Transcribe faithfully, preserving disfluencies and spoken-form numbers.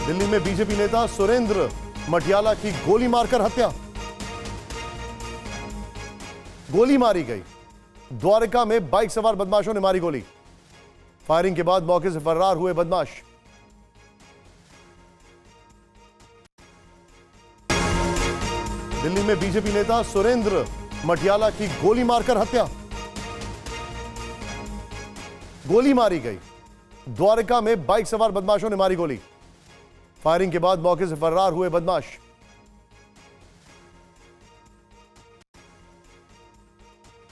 दिल्ली में बीजेपी नेता सुरेंद्र मटियाला की गोली मारकर हत्या। गोली मारी गई। द्वारका में बाइक सवार बदमाशों ने मारी गोली। फायरिंग के बाद मौके से फरार हुए बदमाश। दिल्ली में बीजेपी नेता सुरेंद्र मटियाला की गोली मारकर हत्या। गोली मारी गई। द्वारका में बाइक सवार बदमाशों ने मारी गोली। फायरिंग के बाद मौके से फरार हुए बदमाश।